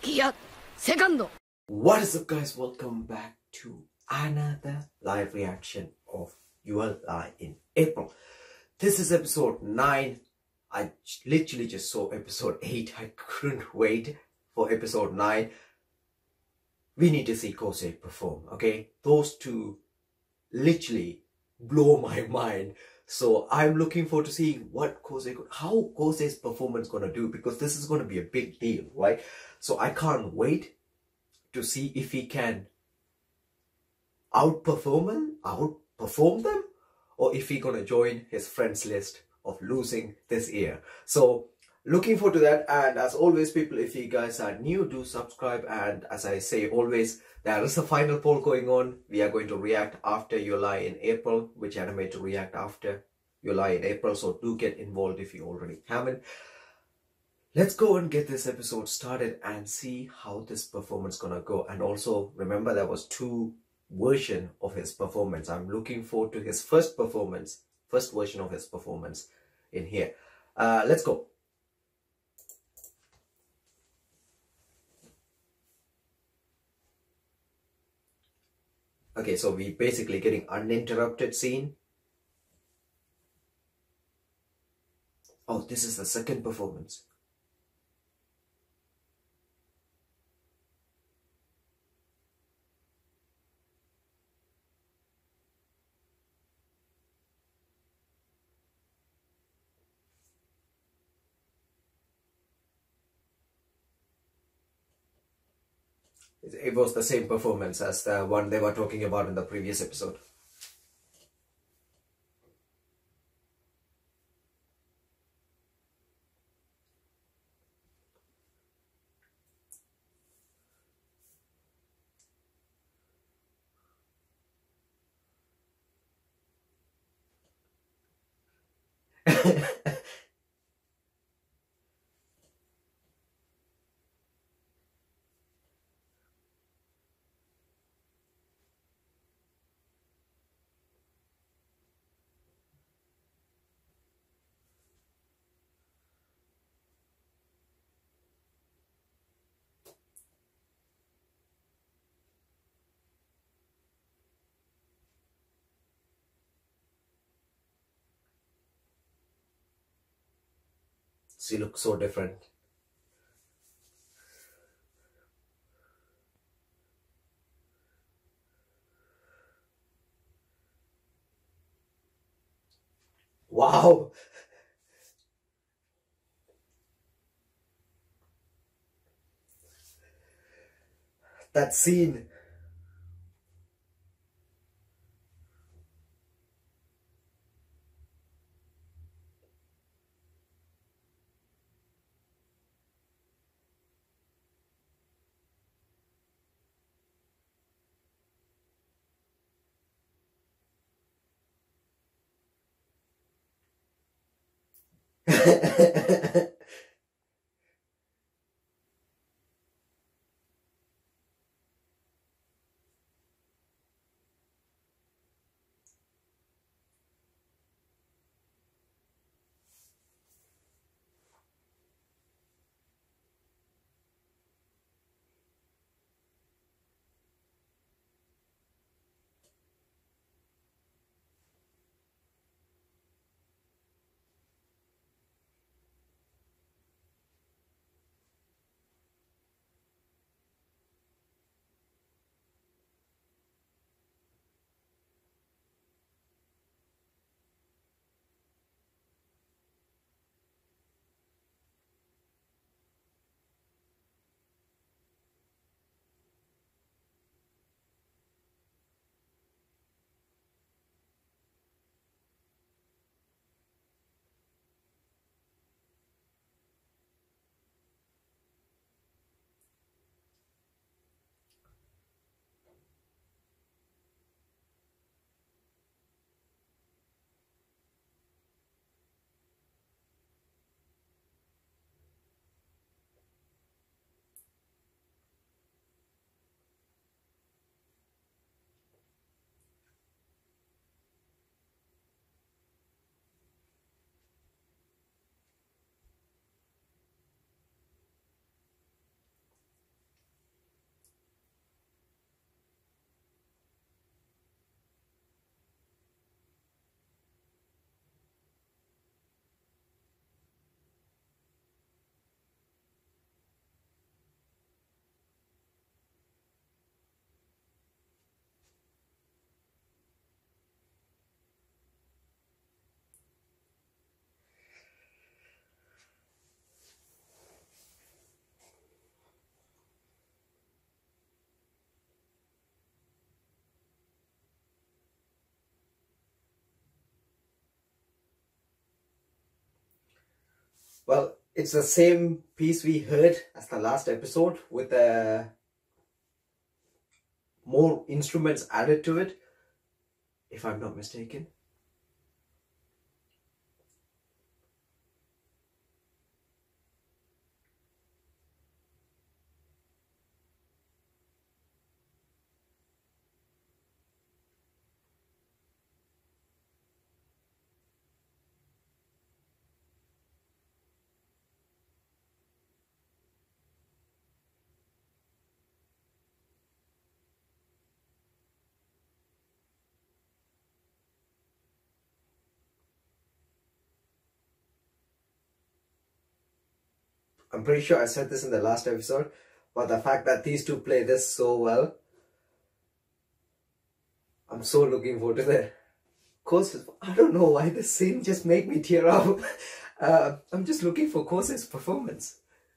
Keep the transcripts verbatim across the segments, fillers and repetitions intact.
What is up, guys? Welcome back to another live reaction of Your Lie in April. This is episode nine. I literally just saw episode eight. I couldn't wait for episode nine. We need to see Kousei perform, okay? Those two literally blow my mind. So I'm looking forward to seeing what Kousei, how Kousei's performance gonna do, because this is gonna be a big deal, right? So I can't wait to see if he can outperform them, outperform them, or if he gonna join his friends list of losing this year. So looking forward to that. And as always, people, if you guys are new, do subscribe. And as I say always, there is a final poll going on. We are going to react after Your Lie in April, which anime to react after Your Lie in April. So do get involved if you already haven't. Let's go and get this episode started and see how this performance gonna go. And also remember, there was two version of his performance. I'm looking forward to his first performance, first version of his performance in here. Uh, let's go. Okay, so we basically getting uninterrupted scene. Oh, this is the second performance. It was the same performance as the one they were talking about in the previous episode. She looks so different. Wow! That scene. Well, it's the same piece we heard as the last episode with uh, more instruments added to it, if I'm not mistaken. I'm pretty sure I said this in the last episode, but the fact that these two play this so well, I'm so looking forward to that. Kousei, I don't know why this scene just made me tear up. Uh, I'm just looking for Kousei's performance.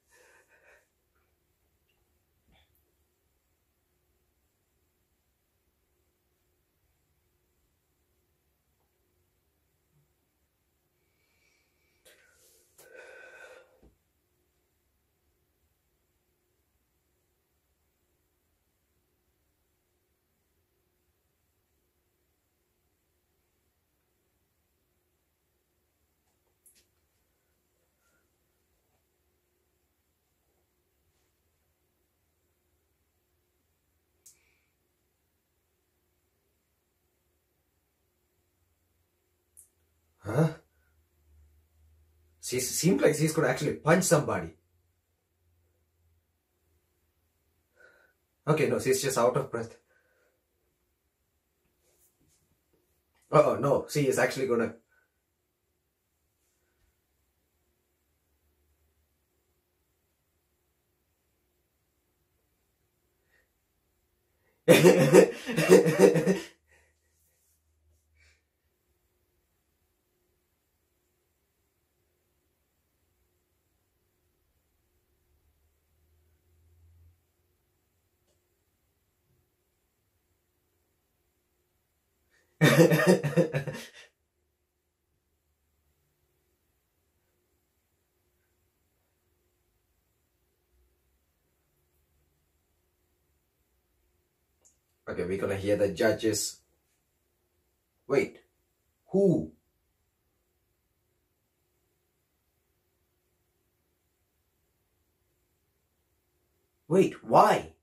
Huh? She seems like she's gonna actually punch somebody. Okay, no, she's just out of breath. Uh oh, no, she is actually gonna. Okay, we're gonna hear the judges. Wait, who? Wait, why?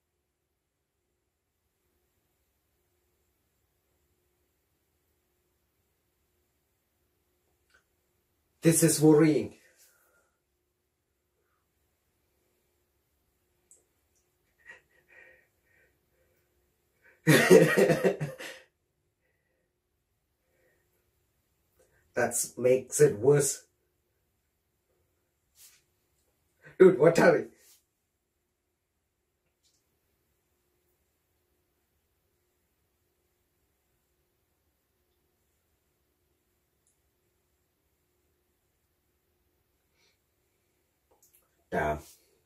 This is worrying. That makes it worse. Dude, what are we? Damn.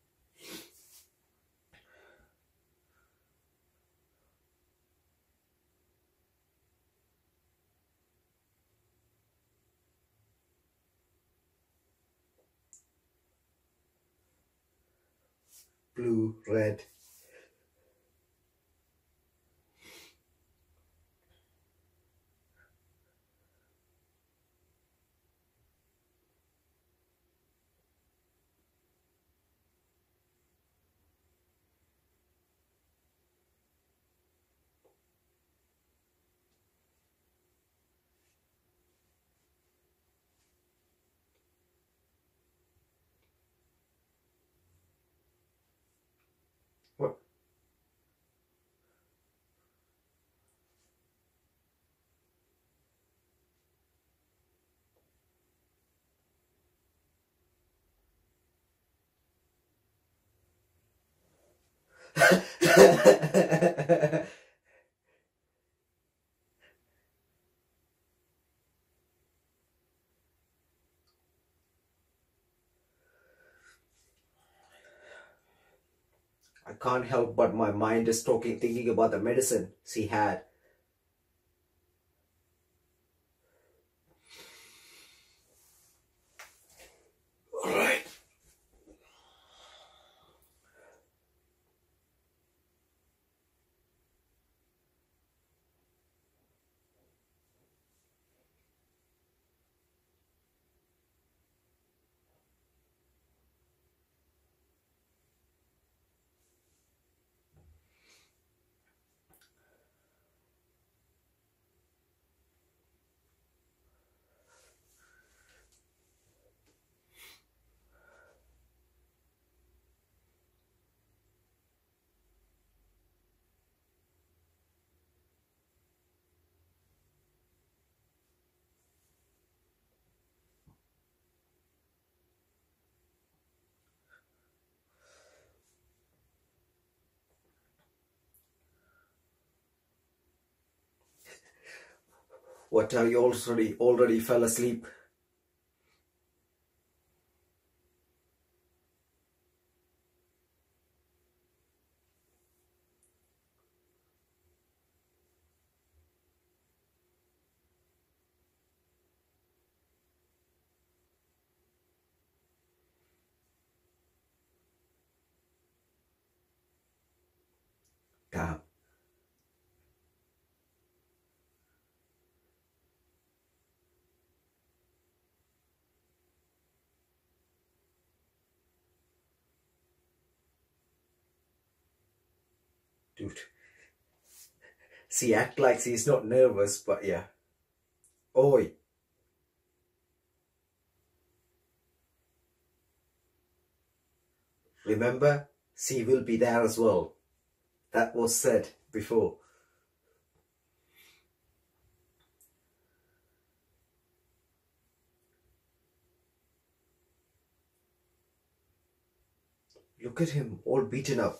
Blue, red. What? I can't help but my mind is talking, thinking about the medicine she had. What are you already already fell asleep? Damn. Dude. She act like she's not nervous, but yeah. Oi. Remember, she will be there as well. That was said before. Look at him, all beaten up.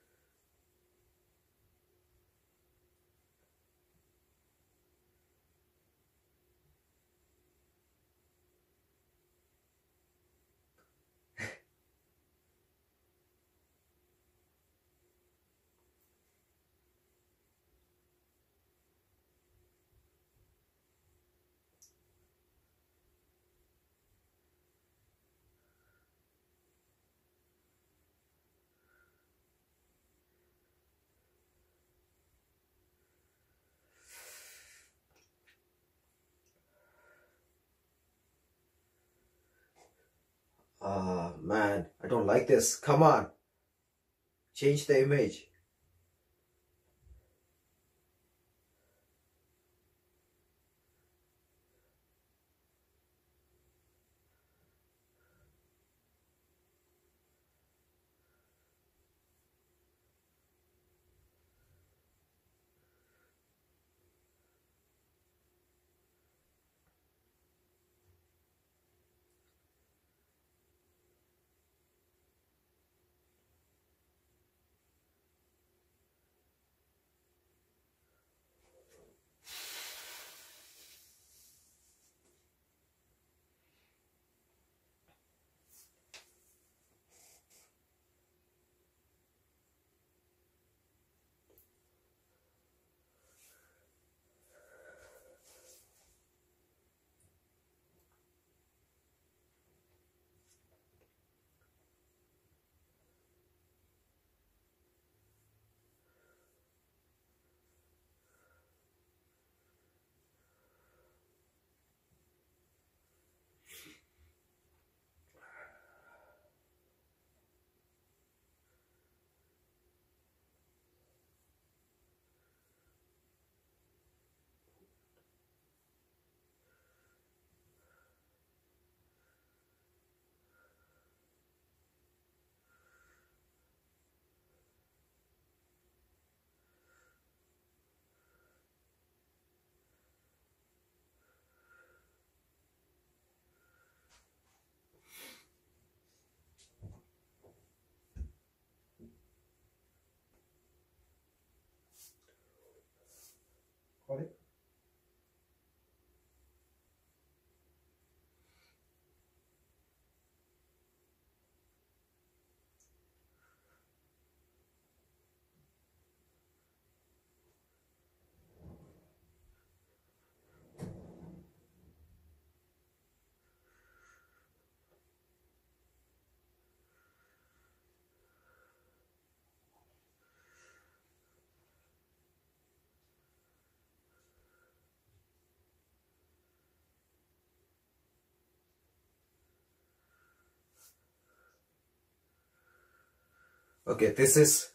Ah, man, I don't like this. Come on. Change the image. Got it? Okay, this is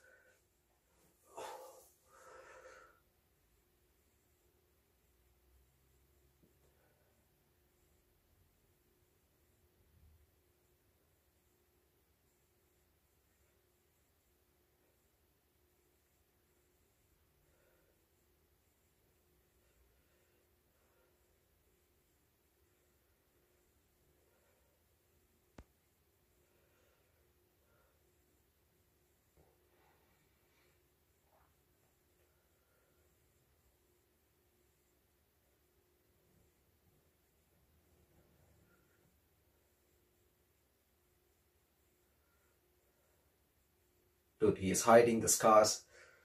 Dude, he is hiding the scars.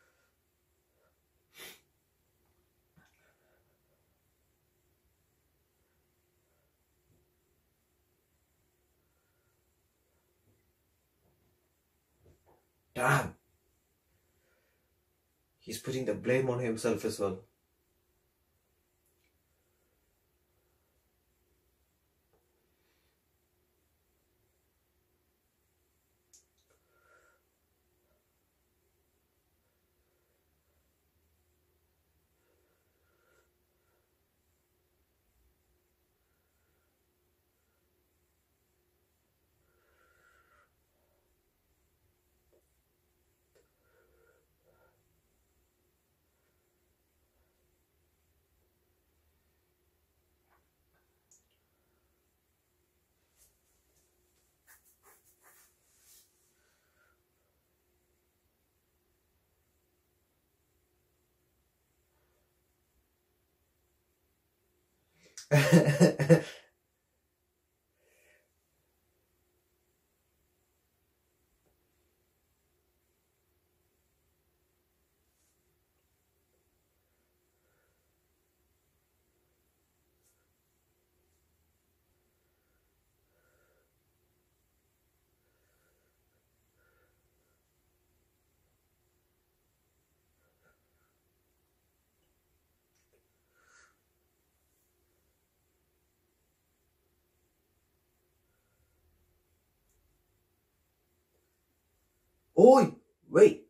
Damn. He's putting the blame on himself as well. Oi, wait.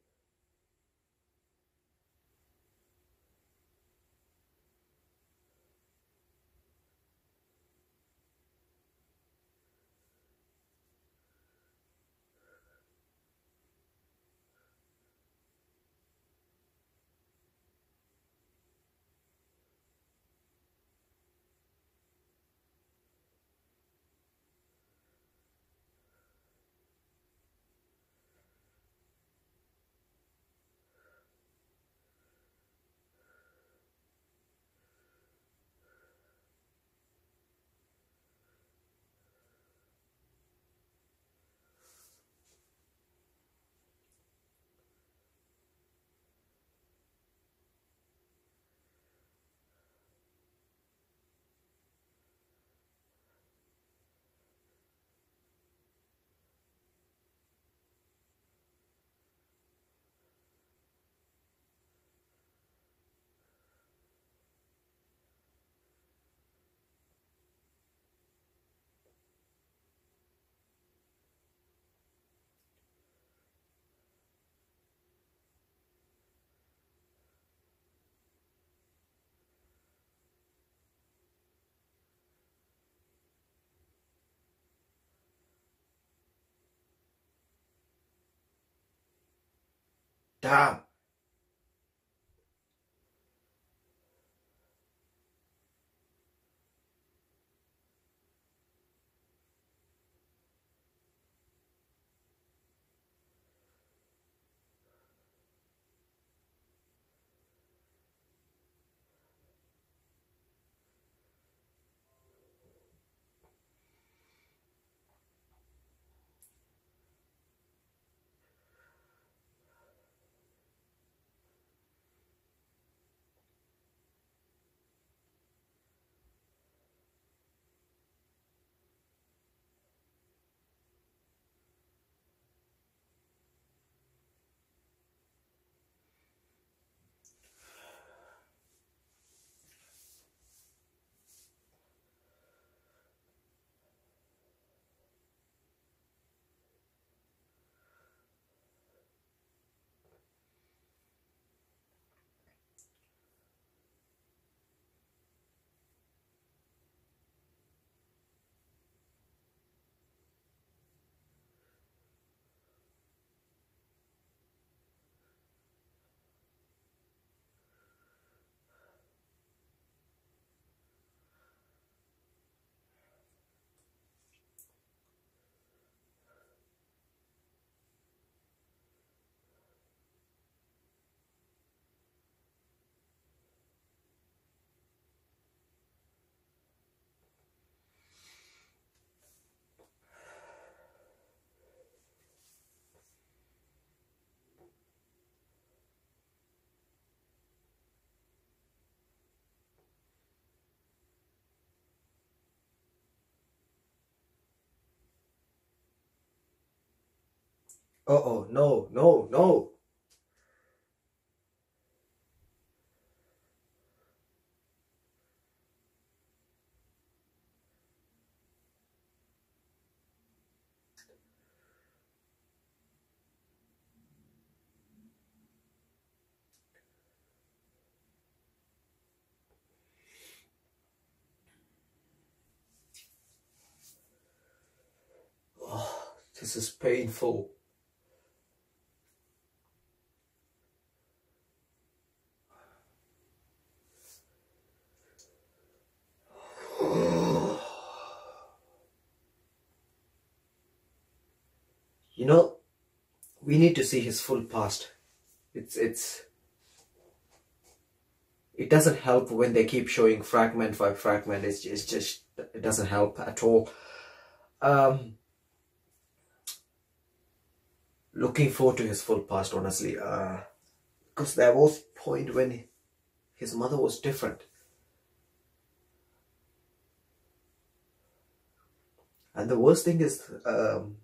Damn. Uh oh, no, no, no. Oh, this is painful. You know, we need to see his full past. It's it's it doesn't help when they keep showing fragment by fragment. It's, it's just, it doesn't help at all. Um, looking forward to his full past, honestly. Uh, because there was a point when he, his mother was different. And the worst thing is, um,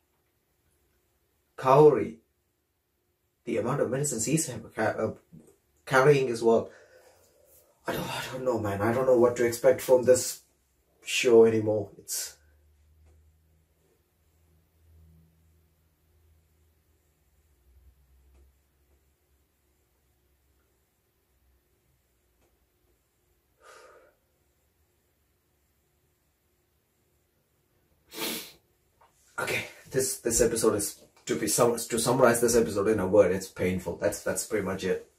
Kaori, the amount of medicines he's uh, carrying as well. I don't, I don't know, man. I don't know what to expect from this show anymore. It's okay. This this episode is to be sum to summarize this episode in a word. It's painful. That's that's pretty much it.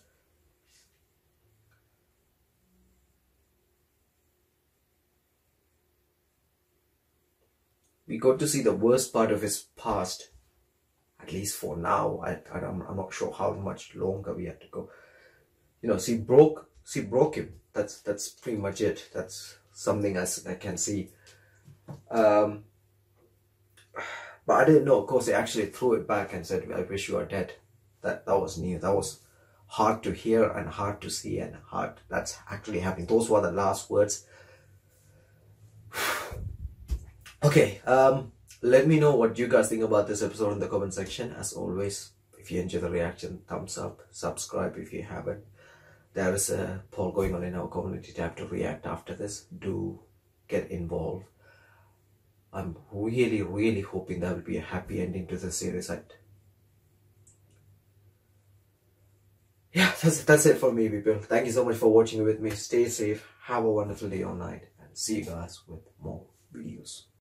We got to see the worst part of his past, at least for now. I, I I'm, I'm not sure how much longer we have to go. You know, she broke she broke him. That's that's pretty much it. That's something I, I can see. Um, but I didn't know. Of course, they actually threw it back and said, "I wish you are dead." That that was new. That was hard to hear and hard to see and hard. That's actually happening. Those were the last words. Okay, um, let me know what you guys think about this episode in the comment section. As always, if you enjoy the reaction, thumbs up, subscribe if you haven't. There is a poll going on in our community tab to react after this. Do get involved. I'm really, really hoping there will be a happy ending to the series. I... Yeah, that's, that's it for me, people. Thank you so much for watching with me. Stay safe, have a wonderful day or night, and see you guys with more videos.